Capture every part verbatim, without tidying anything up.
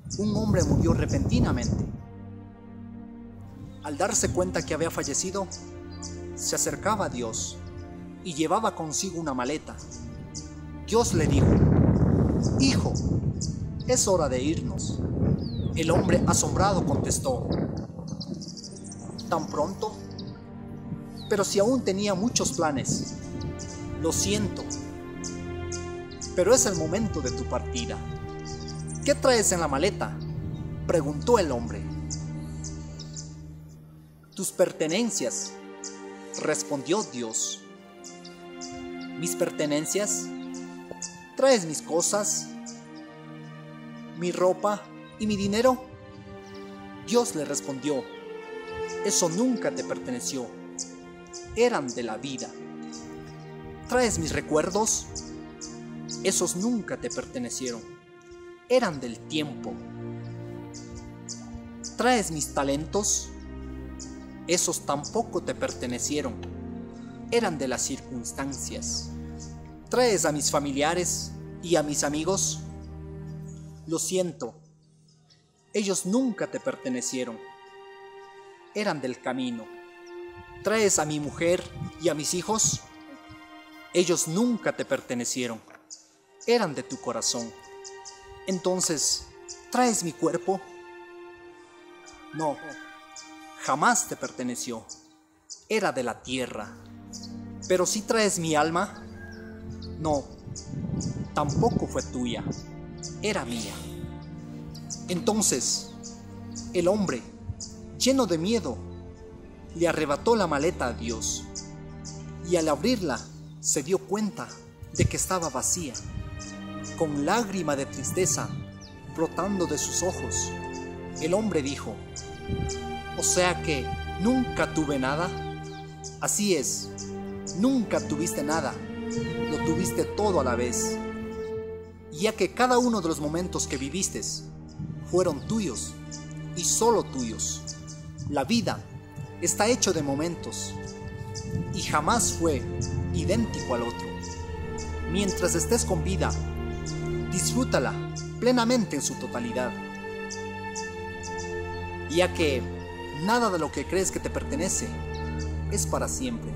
un hombre murió repentinamente. Al darse cuenta que había fallecido, se acercaba a Dios y llevaba consigo una maleta. Dios le dijo: «Hijo, es hora de irnos». El hombre asombrado contestó: «¿Tan pronto? Pero si aún tenía muchos planes». «Lo siento, pero es el momento de tu partida». «¿Qué traes en la maleta?», preguntó el hombre. «Tus pertenencias», respondió Dios. «¿Mis pertenencias? ¿Traes mis cosas, mi ropa y mi dinero?». Dios le respondió: «Eso nunca te perteneció, eran de la vida». «¿Traes mis recuerdos?». «Esos nunca te pertenecieron, eran del tiempo». «¿Traes mis talentos?». «Esos tampoco te pertenecieron, eran de las circunstancias». «¿Traes a mis familiares y a mis amigos?». «Lo siento, ellos nunca te pertenecieron, eran del camino». «¿Traes a mi mujer y a mis hijos?». «Ellos nunca te pertenecieron, eran de tu corazón». «Entonces, ¿traes mi cuerpo?». «No, jamás te perteneció, era de la tierra». «¿Pero si traes mi alma?». «No, tampoco fue tuya, era mía». Entonces, el hombre, lleno de miedo, le arrebató la maleta a Dios, y al abrirla se dio cuenta de que estaba vacía. Con lágrima de tristeza brotando de sus ojos, el hombre dijo: «¿O sea que nunca tuve nada?». «Así es, nunca tuviste nada, lo tuviste todo a la vez, ya que cada uno de los momentos que viviste fueron tuyos y solo tuyos. La vida está hecho de momentos y jamás fue idéntico al otro. Mientras estés con vida, disfrútala plenamente en su totalidad, ya que nada de lo que crees que te pertenece es para siempre.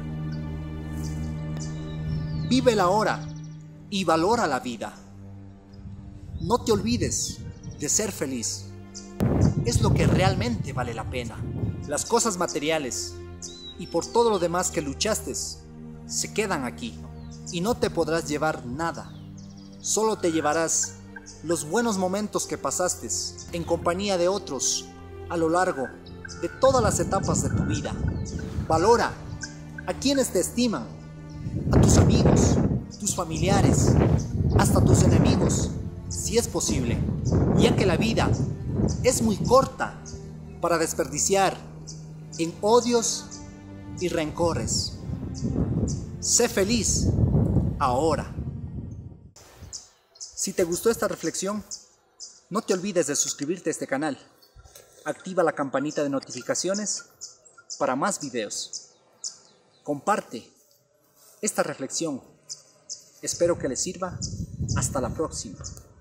Vive la hora y valora la vida. No te olvides de ser feliz. Es lo que realmente vale la pena. Las cosas materiales y por todo lo demás que luchaste se quedan aquí y no te podrás llevar nada. Solo te llevarás los buenos momentos que pasaste en compañía de otros a lo largo de todas las etapas de tu vida. Valora a quienes te estiman, a tus amigos, tus familiares, hasta tus enemigos, si es posible, ya que la vida es muy corta para desperdiciar en odios y rencores. Sé feliz ahora. Si te gustó esta reflexión, no te olvides de suscribirte a este canal. Activa la campanita de notificaciones para más videos. Comparte esta reflexión. Espero que les sirva. Hasta la próxima.